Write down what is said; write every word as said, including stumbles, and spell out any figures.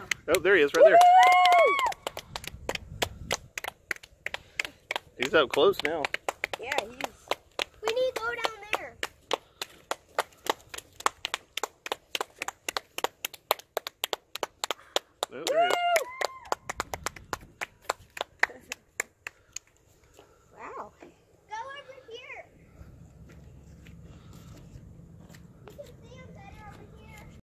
Oh, there he is, right there. He's up close now. Yeah, he's... We need to go down there. Oh, there he is.